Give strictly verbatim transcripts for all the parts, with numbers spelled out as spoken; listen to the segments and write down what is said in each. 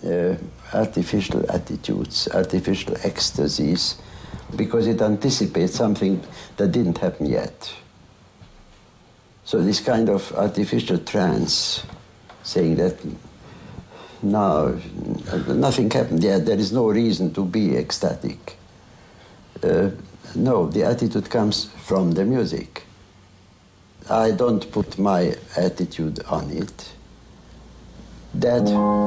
uh, artificial attitudes, artificial ecstasies, because it anticipates something that didn't happen yet. So this kind of artificial trance, saying that now nothing happened yet, there is no reason to be ecstatic. Uh, no, the attitude comes from the music. I don't put my attitude on it. That,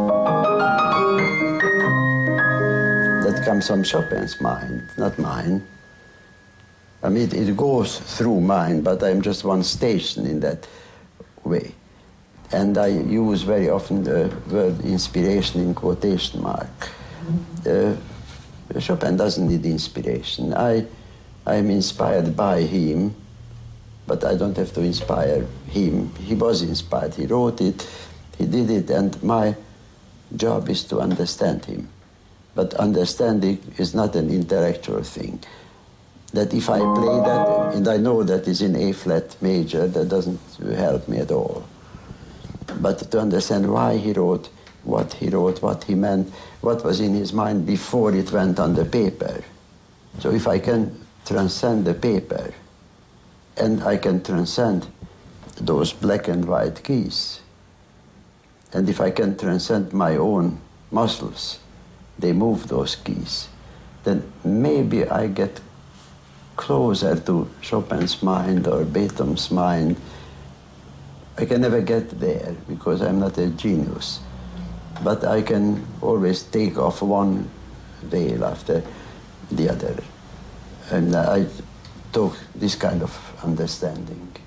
that comes from Chopin's mind, not mine. I mean, it, it goes through mine, but I'm just one station in that way. And I use very often the word inspiration in quotation mark. Uh, Chopin doesn't need inspiration. I, I'm inspired by him, but I don't have to inspire him. He was inspired, he wrote it, he did it, and my job is to understand him. But understanding is not an intellectual thing. That if I play that, and I know that is in A flat major, that doesn't help me at all. But to understand why he wrote, what he wrote, what he meant, what was in his mind before it went on the paper. So if I can transcend the paper, and I can transcend those black and white keys, and if I can transcend my own muscles, they move those keys, then maybe I get closer to Chopin's mind or Beethoven's mind. I can never get there because I'm not a genius, but I can always take off one veil after the other. And I took this kind of understanding.